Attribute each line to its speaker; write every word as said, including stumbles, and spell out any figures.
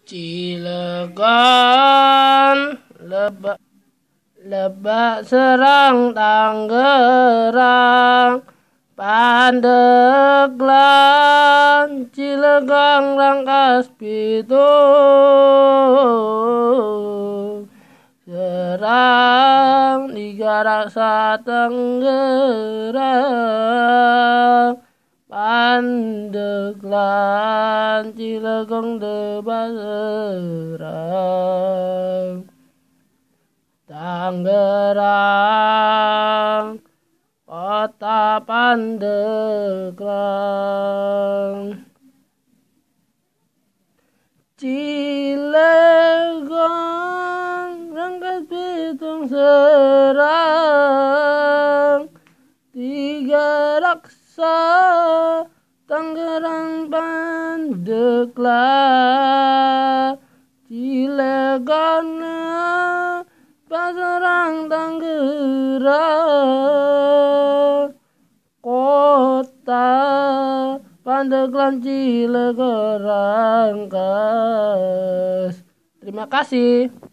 Speaker 1: Cilegon, Lebak, Lebak, Serang, Tangerang, Pandeglang, Cilegon, Rangkas Bitung, Serang, Tiga Raksa, Tangerang, Pandeglang, Cilegon, Lebak, Serang, Tangerang, Kota Pandeglang, Cilegon, Rangkas Bitung, Serang, Tiga Raksa, Tangerang, Pandeglang, Cilegon, Serang, Tangerang, Kota Pandeglang, Cilegon, Rangkas. Terima kasih.